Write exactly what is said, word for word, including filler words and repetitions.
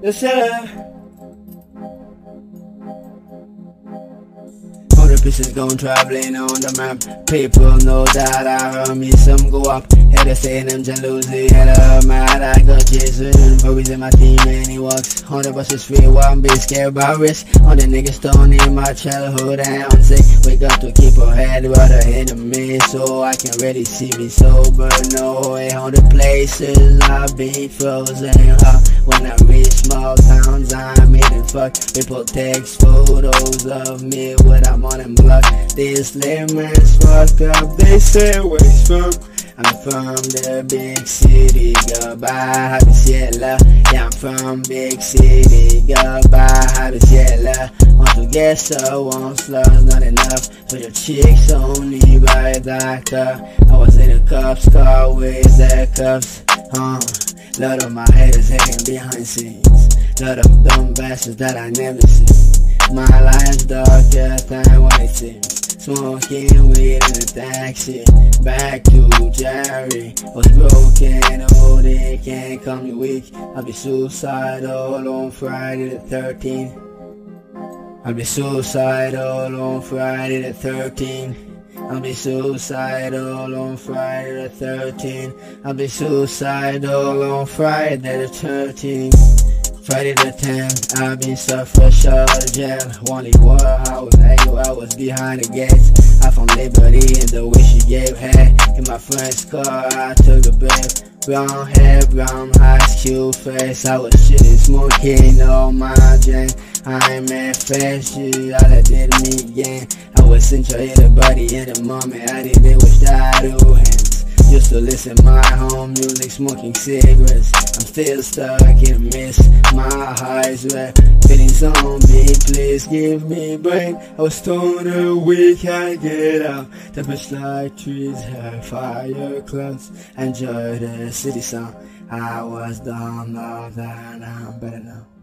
Yes, sir. All the pieces gone traveling on the map. People know that I heard me some go up. Had to say them jealousy, had a mad. I got Jason for reason my team and he walks. On the bus is free, one be scared about risk. On the niggas thrown in my childhood and say we got to keep our head but ahead of me so I can really see me sober. No way on the places I've been frozen hot. When I reach small towns I'm eating fuck. People text photos of me when I'm on them block. These lemons fucked up, they say where it's from. I'm from the big city, goodbye, happy Seattle. Yeah, I'm from big city, goodbye, happy Seattle. Want to get so one slugs, not enough. So your chicks only by the doctor. I was in a cop's car with the cuffs. Uh, lot of my haters hanging behind scenes. Lot of dumb bastards that I never see. My life's darker than what it seems. Smoking weed in a taxi, back to Jerry. Was broken, oh they can't call me weak. I'll be suicidal on Friday the thirteenth. I'll be suicidal on Friday the thirteenth. I'll be suicidal on Friday the thirteenth. I'll be suicidal on Friday the thirteenth. Friday the tenth, I've been so fresh out of jail. Only one hour, I was behind the gates. I found liberty in the way she gave head. In my friend's car, I took the babe. Brown hair, brown eyes, cute face. I was shitting, smoking on my gen. I'm F S G, all I did me again. I was enjoying the body in the moment. I didn't wish that to hands. Used to listen my home music, smoking cigarettes. I'm still stuck in a mist. My eyes were feeling zombie. Please give me brain. I was stoned a week. I get out. The bush like trees, hair, fire clouds. Enjoy the city sound. I was dumb, now that I'm better now.